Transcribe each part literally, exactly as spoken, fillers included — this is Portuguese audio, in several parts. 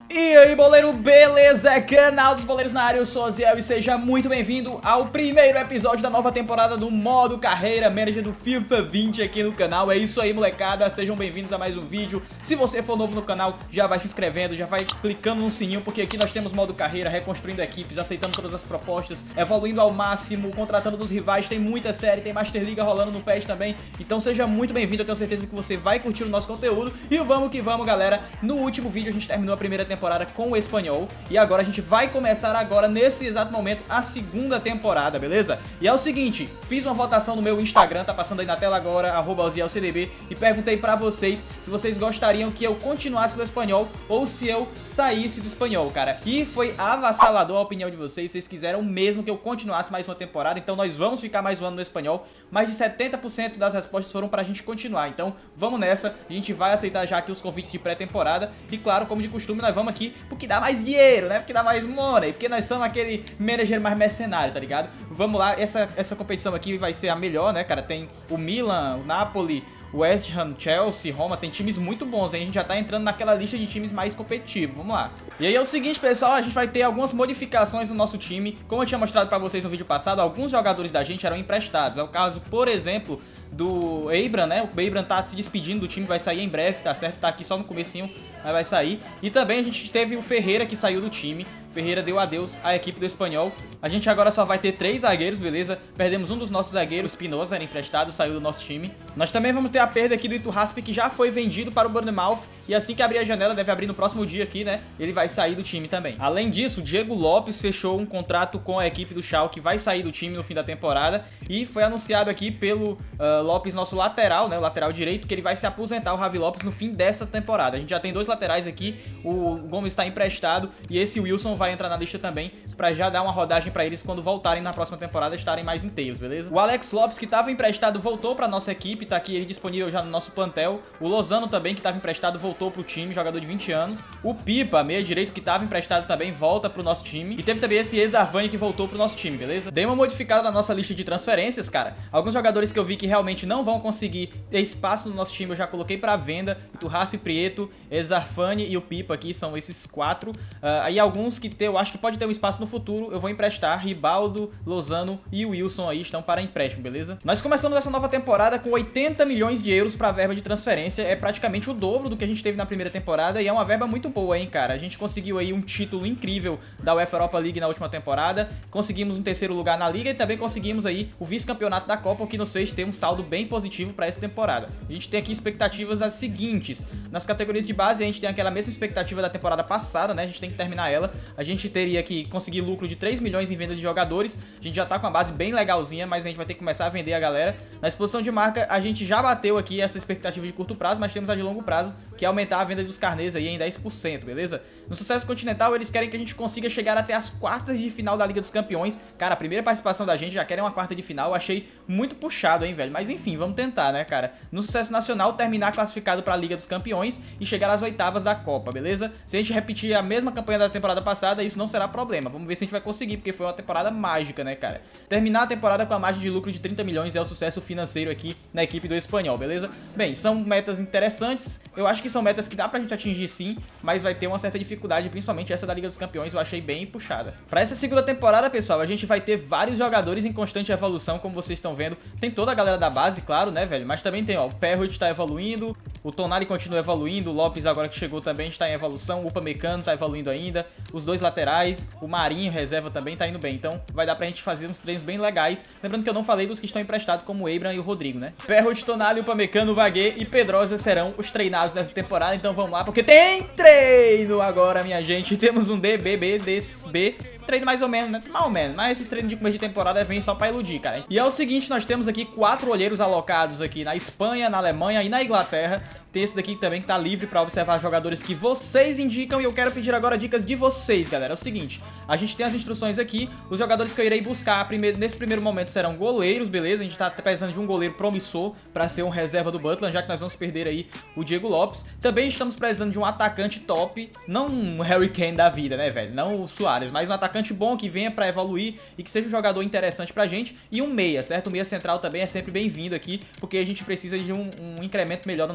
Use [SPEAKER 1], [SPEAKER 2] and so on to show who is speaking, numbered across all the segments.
[SPEAKER 1] E aí, boleiro, beleza? Canal dos Boleiros na área, eu sou o Aziel e seja muito bem-vindo ao primeiro episódio da nova temporada do modo Carreira Manager do FIFA vinte aqui no canal. É isso aí, molecada, sejam bem-vindos a mais um vídeo. Se você for novo no canal, já vai se inscrevendo, já vai clicando no sininho, porque aqui nós temos modo Carreira, reconstruindo equipes, aceitando todas as propostas, evoluindo ao máximo, contratando dos rivais, tem muita série, tem Master Liga rolando no P E S também. Então seja muito bem-vindo, eu tenho certeza que você vai curtir o nosso conteúdo. E vamos que vamos, galera. No último vídeo a gente terminou a primeira temporada temporada com o Espanhol e agora a gente vai começar agora nesse exato momento a segunda temporada, beleza? E é o seguinte, fiz uma votação no meu Instagram, tá passando aí na tela agora, arroba ozielcdb, e perguntei pra vocês se vocês gostariam que eu continuasse no Espanhol ou se eu saísse do Espanhol, cara. E foi avassalador a opinião de vocês, vocês quiseram mesmo que eu continuasse mais uma temporada, então nós vamos ficar mais um ano no Espanhol. Mais de setenta por cento das respostas foram pra gente continuar, então vamos nessa, a gente vai aceitar já aqui os convites de pré-temporada e claro, como de costume, nós vamos aqui porque dá mais dinheiro, né? Porque dá mais money, porque nós somos aquele manager mais mercenário, tá ligado? Vamos lá, essa, essa competição aqui vai ser a melhor, né, cara? Tem o Milan, o Napoli, o West Ham, Chelsea, Roma, tem times muito bons, hein? A gente já tá entrando naquela lista de times mais competitivos, vamos lá. E aí é o seguinte, pessoal, a gente vai ter algumas modificações no nosso time. Como eu tinha mostrado pra vocês no vídeo passado, alguns jogadores da gente eram emprestados. É o caso, por exemplo, do Abraham, né? O Abraham tá se despedindo do time, vai sair em breve, tá certo? Tá aqui só no comecinho, mas vai sair. E também a gente teve o Ferreira que saiu do time. Ferreira deu adeus à equipe do Espanhol. A gente agora só vai ter três zagueiros, beleza? Perdemos um dos nossos zagueiros, Espinosa, era emprestado, saiu do nosso time. Nós também vamos ter a perda aqui do Iturraspe, que já foi vendido para o Bournemouth. E assim que abrir a janela, deve abrir no próximo dia aqui, né? Ele vai sair do time também. Além disso, o Diego Lopes fechou um contrato com a equipe do Schalke, vai sair do time no fim da temporada. E foi anunciado aqui pelo uh, Lopes, nosso lateral, né? O lateral direito, que ele vai se aposentar, o Javi Lopes, no fim dessa temporada. A gente já tem dois laterais aqui, o Gomes está emprestado e esse Wilson vai entrar na lista também pra já dar uma rodagem pra eles quando voltarem na próxima temporada estarem mais inteiros, beleza? O Alex Lopes, que tava emprestado, voltou pra nossa equipe, tá aqui ele disponível já no nosso plantel. O Lozano também, que tava emprestado, voltou pro time, jogador de vinte anos. O Pipa, meia direito, que tava emprestado também, volta pro nosso time. E teve também esse Ezarvani que voltou pro nosso time, beleza? Dei uma modificada na nossa lista de transferências, cara. Alguns jogadores que eu vi que realmente não vão conseguir ter espaço no nosso time, eu já coloquei pra venda. Iturraspe, Prieto, Ezarvani e o Pipa aqui, são esses quatro. Uh, aí alguns que eu acho que pode ter um espaço no futuro, eu vou emprestar. Ribaldo, Lozano e o Wilson aí estão para empréstimo, beleza? Nós começamos essa nova temporada com oitenta milhões de euros para verba de transferência, é praticamente o dobro do que a gente teve na primeira temporada e é uma verba muito boa, hein, cara? A gente conseguiu aí um título incrível da UEFA Europa League na última temporada, conseguimos um terceiro lugar na Liga e também conseguimos aí o vice-campeonato da Copa, o que nos fez ter um saldo bem positivo para essa temporada. A gente tem aqui expectativas as seguintes: nas categorias de base a gente tem aquela mesma expectativa da temporada passada, né? A gente tem que terminar ela, a gente teria que conseguir lucro de três milhões em venda de jogadores. A gente já tá com uma base bem legalzinha, mas a gente vai ter que começar a vender a galera. Na exposição de marca, a gente já bateu aqui essa expectativa de curto prazo, mas temos a de longo prazo, que é aumentar a venda dos carnês aí em dez por cento, beleza? No sucesso continental, eles querem que a gente consiga chegar até as quartas de final da Liga dos Campeões. Cara, a primeira participação da gente já querem uma quarta de final, eu achei muito puxado, hein, velho? Mas enfim, vamos tentar, né, cara? No sucesso nacional, terminar classificado pra Liga dos Campeões e chegar às oitavas da Copa, beleza? Se a gente repetir a mesma campanha da temporada passada, isso não será problema. Vamos ver se a gente vai conseguir, porque foi uma temporada mágica, né, cara? Terminar a temporada com a margem de lucro de trinta milhões é o sucesso financeiro aqui na equipe do Espanhol, beleza? Bem, são metas interessantes, eu acho que são metas que dá pra gente atingir sim, mas vai ter uma certa dificuldade, principalmente essa da Liga dos Campeões, eu achei bem puxada. Pra essa segunda temporada, pessoal, a gente vai ter vários jogadores em constante evolução, como vocês estão vendo. Tem toda a galera da base, claro, né, velho? Mas também tem, ó, o Perrot tá evoluindo, o Tonali continua evoluindo, o Lopes agora que chegou também está em evolução, o Upamecano tá evoluindo ainda, os dois laterais, o Marinho, reserva, também tá indo bem, então vai dar pra gente fazer uns treinos bem legais. Lembrando que eu não falei dos que estão emprestados, como o Abraham e o Rodrigo, né? Perrot, Tonali, Upamecano, Vagué e Pedrosa serão os treinados dessa temporada, então vamos lá, porque tem treino agora, minha gente. Temos um D B B D B, treino mais ou menos, né? Mais ou menos, mas esses treinos de começo de temporada vêm só pra iludir, cara. E é o seguinte, nós temos aqui quatro olheiros alocados aqui na Espanha, na Alemanha e na Inglaterra. Tem esse daqui também que tá livre pra observar jogadores que vocês indicam e eu quero pedir agora dicas de vocês, galera. É o seguinte, a gente tem as instruções aqui, os jogadores que eu irei buscar primeiro, nesse primeiro momento serão goleiros, beleza? A gente tá precisando de um goleiro promissor pra ser um reserva do Butland, já que nós vamos perder aí o Diego Lopes. Também estamos precisando de um atacante top, não um Harry Kane da vida, né, velho? Não o Suárez, mas um atacante bom que venha pra evoluir e que seja um jogador interessante pra gente. E um meia, certo? O meia central também é sempre bem-vindo aqui, porque a gente precisa de um, um incremento melhor no nosso elenco.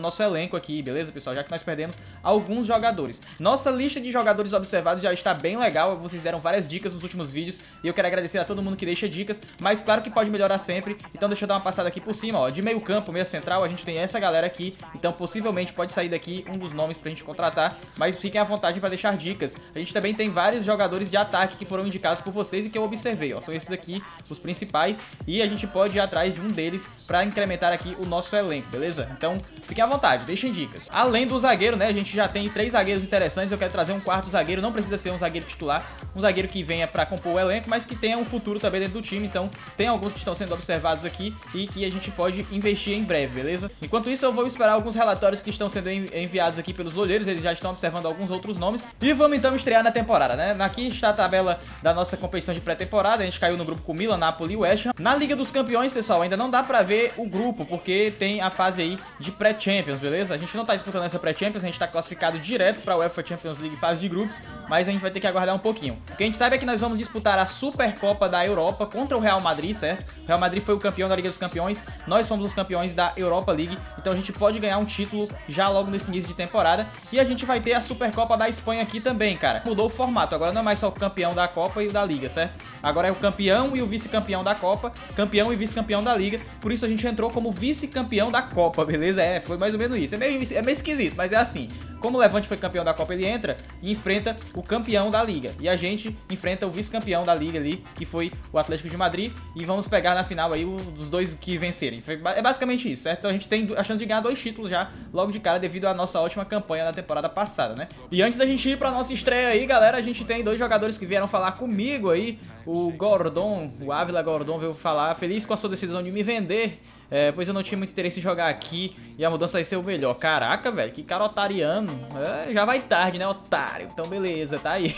[SPEAKER 1] elenco aqui, beleza, pessoal? Já que nós perdemos alguns jogadores. Nossa lista de jogadores observados já está bem legal, vocês deram várias dicas nos últimos vídeos e eu quero agradecer a todo mundo que deixa dicas, mas claro que pode melhorar sempre, então deixa eu dar uma passada aqui por cima, ó. De meio campo, meia central, a gente tem essa galera aqui, então possivelmente pode sair daqui um dos nomes pra gente contratar, mas fiquem à vontade pra deixar dicas. A gente também tem vários jogadores de ataque que foram indicados por vocês e que eu observei, ó. São esses aqui, os principais, e a gente pode ir atrás de um deles pra incrementar aqui o nosso elenco, beleza? Então fiquem à vontade, deixem dicas. Além do zagueiro, né, a gente já tem três zagueiros interessantes, eu quero trazer um quarto zagueiro, não precisa ser um zagueiro titular, um zagueiro que venha pra compor o elenco, mas que tenha um futuro também dentro do time, então tem alguns que estão sendo observados aqui e que a gente pode investir em breve, beleza? Enquanto isso eu vou esperar alguns relatórios que estão sendo enviados aqui pelos olheiros, eles já estão observando alguns outros nomes e vamos então estrear na temporada, né? Aqui está a tabela da nossa competição de pré-temporada, a gente caiu no grupo com Milan, Napoli e West Ham. Na Liga dos Campeões, pessoal, ainda não dá pra ver o grupo, porque tem a fase aí de pré-champions, beleza? A gente não tá disputando essa pré-champions, a gente tá classificado direto pra UEFA Champions League fase de grupos, mas a gente vai ter que aguardar um pouquinho. O que a gente sabe é que nós vamos disputar a Supercopa da Europa contra o Real Madrid, certo? O Real Madrid foi o campeão da Liga dos Campeões, nós fomos os campeões da Europa League, então a gente pode ganhar um título já logo nesse início de temporada. E a gente vai ter a Supercopa da Espanha aqui também, cara. Mudou o formato, agora não é mais só o campeão da Copa e o da Liga, certo? Agora é o campeão e o vice-campeão da Copa, campeão e vice-campeão da Liga, por isso a gente entrou como vice-campeão da Copa, beleza? É, foi mais ou menos isso. É meio, é meio esquisito, mas é assim. Como o Levante foi campeão da Copa, ele entra e enfrenta o campeão da Liga. E a gente enfrenta o vice-campeão da Liga ali, que foi o Atlético de Madrid. E vamos pegar na final aí os dois que vencerem. É basicamente isso, certo? Então a gente tem a chance de ganhar dois títulos já logo de cara devido à nossa ótima campanha na temporada passada, né? E antes da gente ir pra nossa estreia aí, galera, a gente tem dois jogadores que vieram falar comigo aí. O Gordon, o Ávila Gordon veio falar, feliz com a sua decisão de me vender. É, pois eu não tinha muito interesse em jogar aqui e a mudança vai ser o melhor. Caraca, velho, que cara otariano. É, já vai tarde, né, otário? Então beleza, tá aí.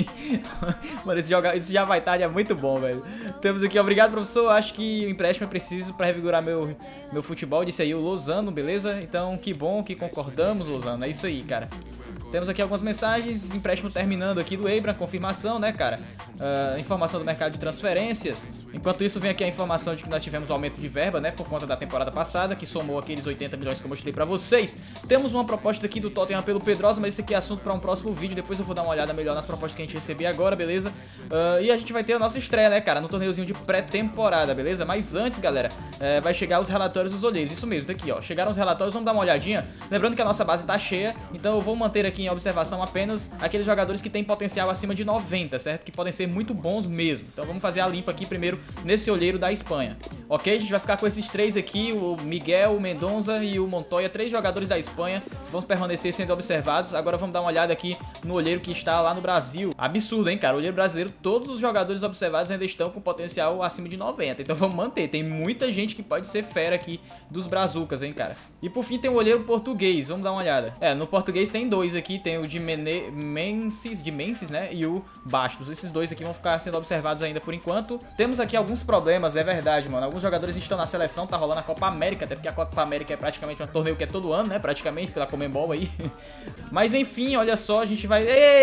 [SPEAKER 1] Mano, esse, joga... esse já vai tarde é muito bom, velho. Temos aqui, obrigado, professor. Acho que o empréstimo é preciso pra revigorar meu, meu futebol. Disse aí o Lozano, beleza? Então que bom que concordamos, Lozano. É isso aí, cara. Temos aqui algumas mensagens, empréstimo terminando aqui do Ebra, confirmação, né, cara? Uh, informação do mercado de transferências. Enquanto isso, vem aqui a informação de que nós tivemos um aumento de verba, né, por conta da temporada passada, que somou aqueles oitenta milhões que eu mostrei pra vocês. Temos uma proposta aqui do Tottenham pelo Pedrosa, mas esse aqui é assunto pra um próximo vídeo. Depois eu vou dar uma olhada melhor nas propostas que a gente recebeu agora, beleza? Uh, e a gente vai ter a nossa estreia, né, cara, no torneiozinho de pré-temporada, beleza? Mas antes, galera, uh, vai chegar os relatórios dos olheiros. Isso mesmo, tá aqui, ó. Chegaram os relatórios, vamos dar uma olhadinha. Lembrando que a nossa base tá cheia, então eu vou manter aqui em observação apenas aqueles jogadores que têm potencial acima de noventa, certo? Que podem ser muito bons mesmo. Então vamos fazer a limpa aqui primeiro nesse olheiro da Espanha. Ok? A gente vai ficar com esses três aqui, o Miguel, o Mendonça e o Montoya, três jogadores da Espanha. Vamos permanecer sendo observados. Agora vamos dar uma olhada aqui no olheiro que está lá no Brasil. Absurdo, hein, cara? O olheiro brasileiro, todos os jogadores observados ainda estão com potencial acima de noventa. Então vamos manter. Tem muita gente que pode ser fera aqui dos brazucas, hein, cara? E por fim tem o olheiro português. Vamos dar uma olhada. É, no português tem dois aqui. Tem o de Mene... Menses, de Menses, né? E o Bastos. Esses dois aqui vão ficar sendo observados ainda por enquanto. Temos aqui alguns problemas, é verdade, mano. Alguns jogadores estão na seleção, tá rolando a Copa América, até porque a Copa América é praticamente um torneio que é todo ano, né? Praticamente, pela Conmebol aí. Mas enfim, olha só, a gente vai...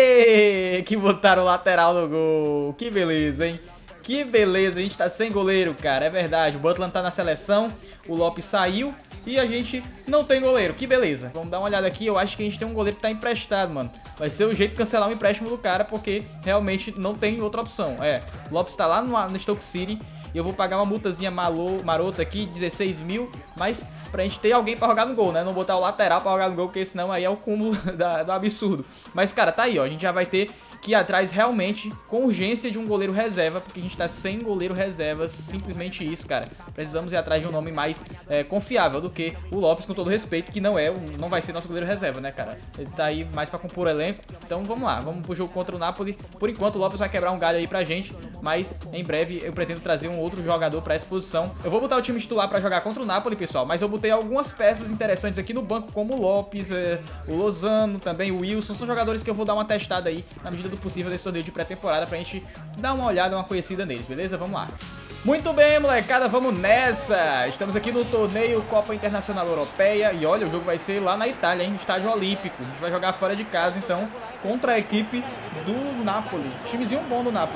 [SPEAKER 1] Êêêê! Que botaram o lateral no gol. Que beleza, hein? Que beleza, a gente tá sem goleiro, cara, é verdade. O Butland tá na seleção, o Lopes saiu e a gente não tem goleiro, que beleza. Vamos dar uma olhada aqui, eu acho que a gente tem um goleiro que tá emprestado, mano. Vai ser o jeito de cancelar o empréstimo do cara, porque realmente não tem outra opção. É, o Lopes tá lá no, no Stoke City e eu vou pagar uma multazinha malo, marota aqui, dezesseis mil, mas pra gente ter alguém pra jogar no gol, né? Não botar o lateral pra jogar no gol, porque senão aí é o cúmulo da, do absurdo. Mas, cara, tá aí, ó, a gente já vai ter que ir atrás realmente, com urgência, de um goleiro reserva, porque a gente tá sem goleiro reserva, simplesmente isso, cara. Precisamos ir atrás de um nome mais é, confiável do que o Lopes, com todo respeito, que não é, não vai ser nosso goleiro reserva, né, cara? Ele tá aí mais pra compor o elenco, então vamos lá, vamos pro jogo contra o Napoli. Por enquanto o Lopes vai quebrar um galho aí pra gente, mas em breve eu pretendo trazer um outro jogador pra essa posição. Eu vou botar o time titular pra jogar contra o Napoli, pessoal, mas eu botei algumas peças interessantes aqui no banco, como o Lopes, é, o Lozano, também o Wilson. São jogadores que eu vou dar uma testada aí, na medida do possível, desse torneio de pré-temporada, pra gente dar uma olhada, uma conhecida neles, beleza? Vamos lá. Muito bem, molecada, vamos nessa! Estamos aqui no torneio Copa Internacional Europeia e olha, o jogo vai ser lá na Itália, hein, no Estádio Olímpico. A gente vai jogar fora de casa, então, contra a equipe do Napoli. Timezinho bom do Napoli, hein?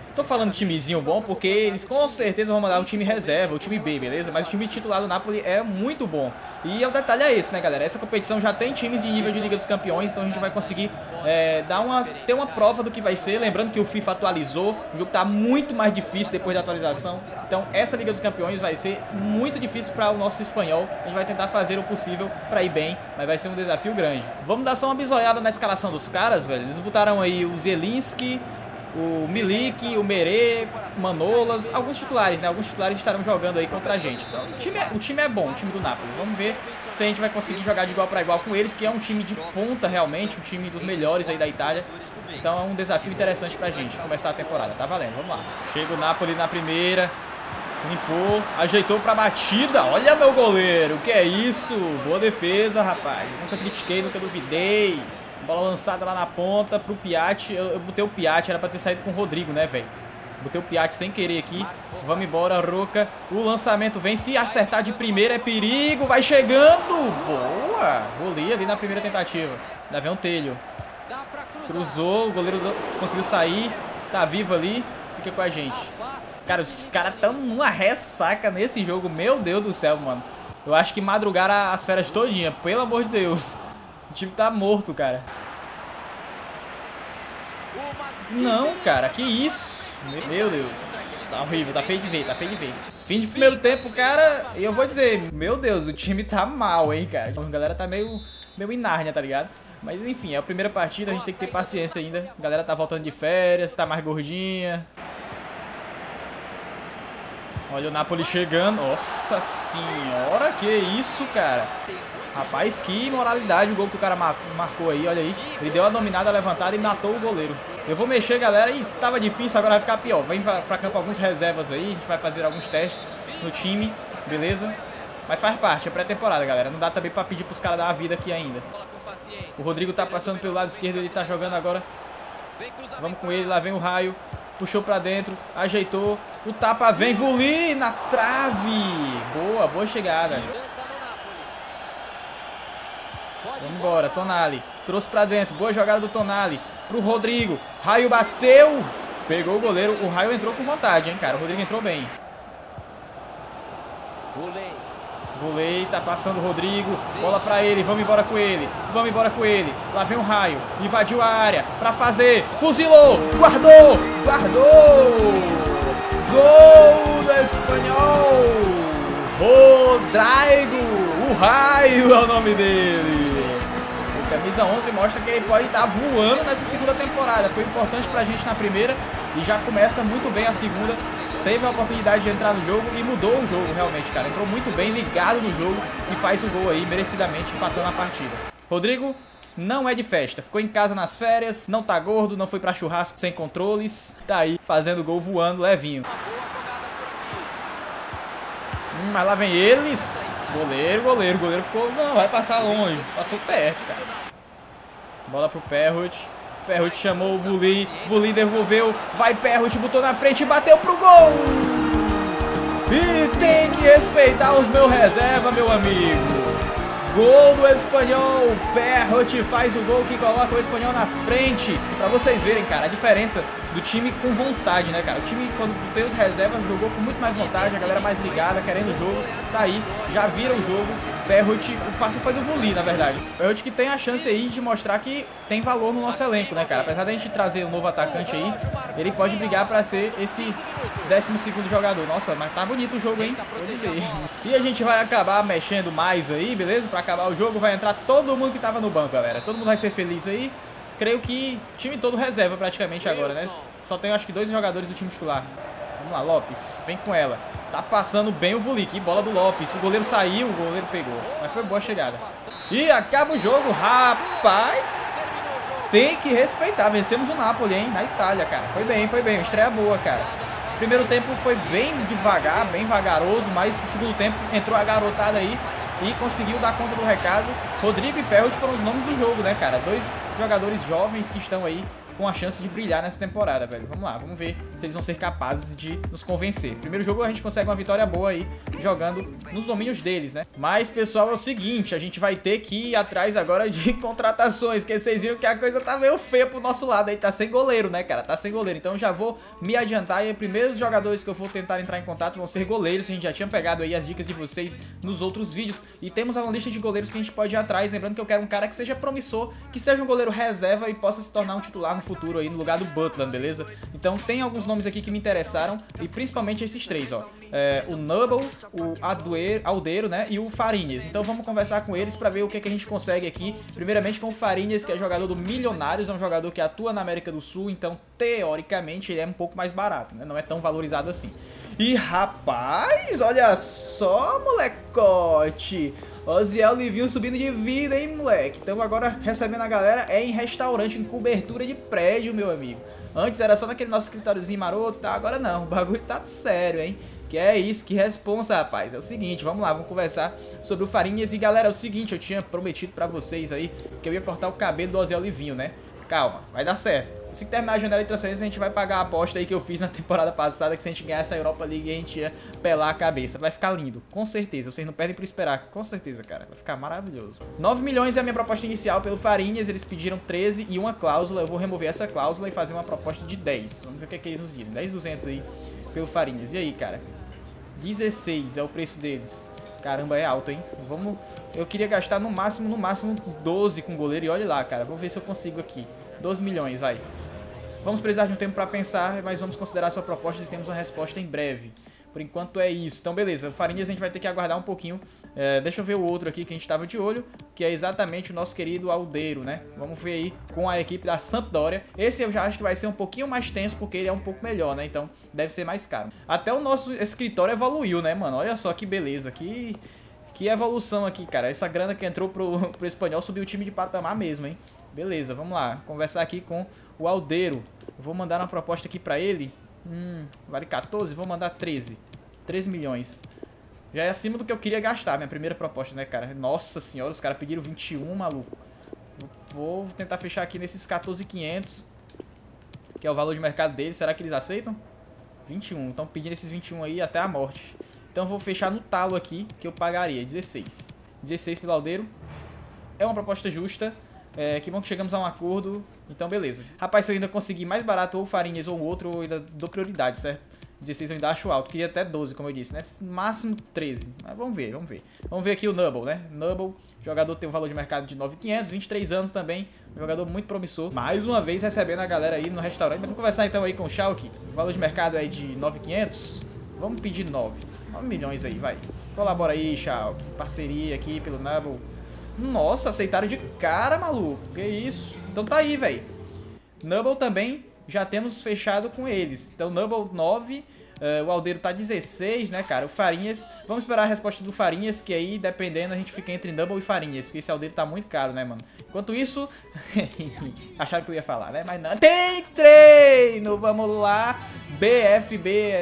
[SPEAKER 1] Tô falando timezinho bom porque eles com certeza vão mandar o time reserva, o time B, beleza? Mas o time titular do Napoli é muito bom. E o detalhe é esse, né, galera? Essa competição já tem times de nível de Liga dos Campeões, então a gente vai conseguir é, dar uma, ter uma prova do que vai ser. Lembrando que o FIFA atualizou, o jogo tá muito mais difícil depois da atualização. Então essa Liga dos Campeões vai ser muito difícil para o nosso espanhol. A gente vai tentar fazer o possível para ir bem, mas vai ser um desafio grande. Vamos dar só uma bisoiada na escalação dos caras, velho. Eles botaram aí o Zielinski, o Milik, o Merê, Manolas, alguns titulares, né? Alguns titulares estarão jogando aí contra a gente. Então, o time, é, o time é bom, o time do Napoli. Vamos ver se a gente vai conseguir jogar de igual para igual com eles, que é um time de ponta realmente, um time dos melhores aí da Itália. Então é um desafio interessante pra gente começar a temporada. Tá valendo, vamos lá. Chega o Napoli na primeira, limpou, ajeitou pra batida. Olha meu goleiro, que é isso? Boa defesa, rapaz. Nunca critiquei, nunca duvidei. Bola lançada lá na ponta pro Piatti. Eu, eu botei o Piatti, era pra ter saído com o Rodrigo, né, velho? Botei o Piatti sem querer aqui. Vamos embora, Roca. O lançamento vem. Se acertar de primeira é perigo. Vai chegando. Boa. Volley ali na primeira tentativa. Ainda vem um Telho. Cruzou. O goleiro conseguiu sair. Tá vivo ali. Fica com a gente. Cara, os caras estão numa ressaca nesse jogo. Meu Deus do céu, mano. Eu acho que madrugaram as férias todinha. Pelo amor de Deus. O time tá morto, cara. Não, cara, que isso? Meu Deus. Tá horrível, tá feio de ver, tá feio de ver. Fim de primeiro tempo, cara, e eu vou dizer, meu Deus, o time tá mal, hein, cara. A galera tá meio, meio inárnia, tá ligado? Mas enfim, é a primeira partida, a gente tem que ter paciência ainda. A galera tá voltando de férias, tá mais gordinha. Olha o Napoli chegando. Nossa senhora, que isso, cara. Rapaz, que moralidade o gol que o cara marcou aí, olha aí. Ele deu a dominada, a levantada e matou o goleiro. Eu vou mexer, galera, e estava difícil, agora vai ficar pior. Vem pra campo alguns reservas aí, a gente vai fazer alguns testes no time, beleza? Mas faz parte, é pré-temporada, galera. Não dá também pra pedir pros caras dar a vida aqui ainda. O Rodrigo tá passando pelo lado esquerdo, ele tá jogando agora. Vamos com ele, lá vem o Raio. Puxou pra dentro, ajeitou. O tapa vem, Volley na trave. Boa, boa chegada. Vamos embora, Tonali. Trouxe pra dentro, boa jogada do Tonali. Pro Rodrigo, Raio bateu. Pegou o goleiro, o Raio entrou com vontade, hein, cara. O Rodrigo entrou bem. Volley, tá passando o Rodrigo. Bola pra ele, vamos embora com ele. Vamos embora com ele. Lá vem o Raio, invadiu a área pra fazer. Fuzilou, guardou, guardou. Gol do Espanhol. Rodrigo, o Raio é o nome dele. Camisa onze mostra que ele pode estar voando nessa segunda temporada. Foi importante pra gente na primeira e já começa muito bem a segunda. Teve a oportunidade de entrar no jogo e mudou o jogo realmente, cara. Entrou muito bem, ligado no jogo e faz o gol aí, merecidamente, empatando a partida. Rodrigo não é de festa. Ficou em casa nas férias, não tá gordo, não foi pra churrasco sem controles. Tá aí, fazendo gol, voando, levinho. Hum, mas lá vem eles. Goleiro, goleiro. O goleiro ficou... Não, vai passar longe. Passou perto, cara. Bola pro Perrot. Perrot chamou o Volley. Volley devolveu. Vai Perrot, botou na frente e bateu pro gol. E tem que respeitar os meus reservas, meu amigo. Gol do Espanhol. Perrot faz o gol que coloca o Espanhol na frente. Pra vocês verem, cara, a diferença do time com vontade, né, cara? O time, quando tem os reservas, jogou com muito mais vontade. A galera mais ligada, querendo o jogo. Tá aí, já viram o jogo. Perrot, o passe foi do Volley, na verdade. Perrot que tem a chance aí de mostrar que tem valor no nosso elenco, né, cara? Apesar da gente trazer um novo atacante aí, ele pode brigar pra ser esse décimo segundo jogador. Nossa, mas tá bonito o jogo, hein? Vou dizer. E a gente vai acabar mexendo mais aí, beleza? Pra acabar o jogo, vai entrar todo mundo que tava no banco, galera. Todo mundo vai ser feliz aí. Creio que time todo reserva praticamente agora, né? Só tem, acho que, dois jogadores do time titular. Vamos lá, Lopes. Vem com ela. Tá passando bem o Volley. Que bola do Lopes. O goleiro saiu, o goleiro pegou. Mas foi boa chegada. E acaba o jogo, rapaz. Tem que respeitar. Vencemos o Napoli, hein? Na Itália, cara. Foi bem, foi bem. Estreia boa, cara. Primeiro tempo foi bem devagar, bem vagaroso. Mas no segundo tempo entrou a garotada aí e conseguiu dar conta do recado. Rodrigo e Perrot foram os nomes do jogo, né, cara? Dois jogadores jovens que estão aí com a chance de brilhar nessa temporada, velho. Vamos lá, vamos ver se eles vão ser capazes de nos convencer. Primeiro jogo a gente consegue uma vitória boa aí, jogando nos domínios deles, né? Mas, pessoal, é o seguinte, a gente vai ter que ir atrás agora de contratações, porque vocês viram que a coisa tá meio feia pro nosso lado aí, tá sem goleiro, né, cara? Tá sem goleiro, então já vou me adiantar e os primeiros jogadores que eu vou tentar entrar em contato vão ser goleiros. A gente já tinha pegado aí as dicas de vocês nos outros vídeos e temos uma lista de goleiros que a gente pode ir atrás, lembrando que eu quero um cara que seja promissor, que seja um goleiro reserva e possa se tornar um titular no futuro aí no lugar do Butland, beleza? Então tem alguns nomes aqui que me interessaram e principalmente esses três, ó. É, o Nubble, o Adueiro, Aldeiro, né? E o Farinhas. Então vamos conversar com eles pra ver o que, é que a gente consegue aqui. Primeiramente com o Farinhas, que é jogador do Milionários, é um jogador que atua na América do Sul, então teoricamente ele é um pouco mais barato, né? Não é tão valorizado assim. E rapaz, olha só, molecote! Oziel Livinho subindo de vida, hein, moleque? Estamos agora recebendo a galera é em restaurante, em cobertura de prédio, meu amigo. Antes era só naquele nosso escritóriozinho maroto, tá? Agora não, o bagulho tá sério, hein? Que é isso, que responsa, rapaz. É o seguinte, vamos lá, vamos conversar sobre o Farinhas. E galera, é o seguinte, eu tinha prometido pra vocês aí que eu ia cortar o cabelo do Oziel Livinho, né? Calma, vai dar certo. Se terminar a janela de transferência, a gente vai pagar a aposta aí que eu fiz na temporada passada, que se a gente ganhar essa Europa League, a gente ia pelar a cabeça. Vai ficar lindo, com certeza. Vocês não perdem por esperar, com certeza, cara. Vai ficar maravilhoso. nove milhões é a minha proposta inicial pelo Farinhas. Eles pediram treze e uma cláusula. Eu vou remover essa cláusula e fazer uma proposta de dez. Vamos ver o que, é que eles nos dizem. dez mil e duzentos aí pelo Farinhas. E aí, cara? dezesseis é o preço deles. Caramba, é alto, hein? Vamos... Eu queria gastar no máximo, no máximo doze com o goleiro. E olha lá, cara. Vamos ver se eu consigo aqui. doze milhões, vai. Vamos precisar de um tempo para pensar, mas vamos considerar a sua proposta e temos uma resposta em breve. Por enquanto é isso. Então, beleza. O Farinhas a gente vai ter que aguardar um pouquinho. É, deixa eu ver o outro aqui que a gente estava de olho, que é exatamente o nosso querido Aldeiro, né? Vamos ver aí com a equipe da Sampdoria. Esse eu já acho que vai ser um pouquinho mais tenso, porque ele é um pouco melhor, né? Então, deve ser mais caro. Até o nosso escritório evoluiu, né, mano? Olha só que beleza. Que, que evolução aqui, cara. Essa grana que entrou pro, pro espanhol subiu o time de patamar mesmo, hein? Beleza, vamos lá. Conversar aqui com o Aldeiro. Vou mandar uma proposta aqui pra ele. Hum, vale quatorze? Vou mandar treze. treze milhões. Já é acima do que eu queria gastar, minha primeira proposta, né, cara? Nossa senhora, os caras pediram vinte e um, maluco. Vou tentar fechar aqui nesses quatorze mil e quinhentos, que é o valor de mercado deles. Será que eles aceitam? vinte e um. Estão pedindo esses vinte e um aí até a morte. Então vou fechar no talo aqui, que eu pagaria dezesseis. dezesseis pelo Aldeiro. É uma proposta justa. É, que bom que chegamos a um acordo. Então beleza. Rapaz, se eu ainda conseguir mais barato ou Farinhas ou outro, eu ainda dou prioridade, certo? dezesseis eu ainda acho alto. Queria até doze, como eu disse, né? Máximo treze. Mas vamos ver, vamos ver. Vamos ver aqui o Nubble, né? Nubble, jogador tem um valor de mercado de nove mil e quinhentos, vinte e três anos também. Um jogador muito promissor. Mais uma vez recebendo a galera aí no restaurante. Vamos conversar então aí com o Schalke. O valor de mercado é de nove mil e quinhentos. Vamos pedir nove. nove milhões aí, vai. Colabora aí, Schalke. Parceria aqui pelo Nubble. Nossa, aceitaram de cara, maluco. Que isso? Então tá aí, velho. Nubble também já temos fechado com eles. Então Nubble nove, uh, o Aldeiro tá dezesseis, né, cara? O Farinhas, vamos esperar a resposta do Farinhas, que aí, dependendo, a gente fica entre Nubble e Farinhas, porque esse Aldeiro tá muito caro, né, mano? Enquanto isso, acharam que eu ia falar, né? Mas não. Tem treino! Vamos lá. B F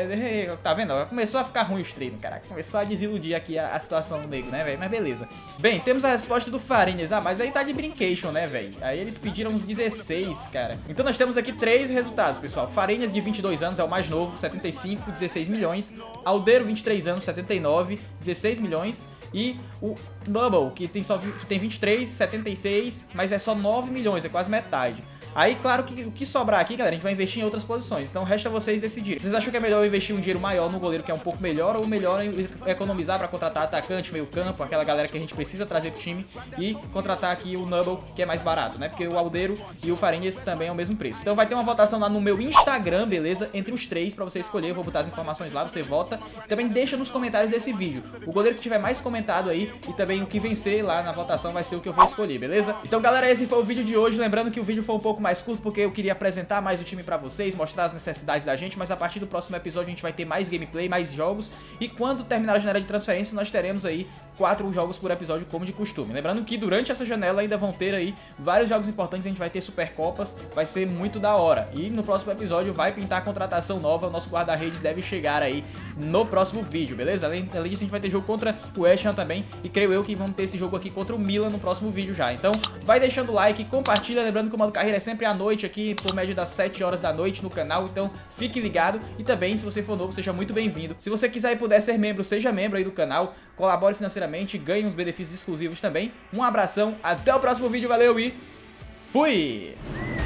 [SPEAKER 1] B, tá vendo? Começou a ficar ruim os treinos, cara. Começou a desiludir aqui a, a situação do nego, né, velho? Mas beleza. Bem, temos a resposta do Farinhas. Ah, mas aí tá de brincation, né, velho? Aí eles pediram uns dezesseis, cara. Então nós temos aqui três resultados, pessoal. Farinhas, de vinte e dois anos, é o mais novo, setenta e cinco, dezesseis milhões. Aldeiro, vinte e três anos, setenta e nove, dezesseis milhões. E o Nubble, que tem, só, que tem vinte e três, setenta e seis, mas é só nove milhões, é quase metade. Aí, claro que o que sobrar aqui, galera, a gente vai investir em outras posições. Então, resta vocês decidirem. Vocês acham que é melhor eu investir um dinheiro maior no goleiro, que é um pouco melhor, ou melhor economizar para contratar atacante, meio campo, aquela galera que a gente precisa trazer pro time, e contratar aqui o Nubble, que é mais barato, né? Porque o Aldeiro e o Farinhas também é o mesmo preço. Então, vai ter uma votação lá no meu Instagram, beleza? Entre os três, para você escolher. Eu vou botar as informações lá, você vota. E também deixa nos comentários desse vídeo o goleiro que tiver mais comentado aí, e também o que vencer lá na votação vai ser o que eu vou escolher, beleza? Então, galera, esse foi o vídeo de hoje. Lembrando que o vídeo foi um pouco mais curto, porque eu queria apresentar mais o time pra vocês, mostrar as necessidades da gente, mas a partir do próximo episódio a gente vai ter mais gameplay, mais jogos, e quando terminar a janela de transferência nós teremos aí quatro jogos por episódio como de costume. Lembrando que durante essa janela ainda vão ter aí vários jogos importantes, a gente vai ter Supercopas, vai ser muito da hora. E no próximo episódio vai pintar a contratação nova, o nosso guarda-redes deve chegar aí no próximo vídeo, beleza? Além, além disso, a gente vai ter jogo contra o West Ham também, e creio eu que vamos ter esse jogo aqui contra o Milan no próximo vídeo já. Então, vai deixando o like, compartilha, lembrando que o modo carreira é sempre à noite aqui, por média das sete horas da noite no canal, então fique ligado. E também, se você for novo, seja muito bem-vindo. Se você quiser e puder ser membro, seja membro aí do canal, colabore financeiramente, ganhe uns benefícios exclusivos também. Um abração, até o próximo vídeo, valeu e fui!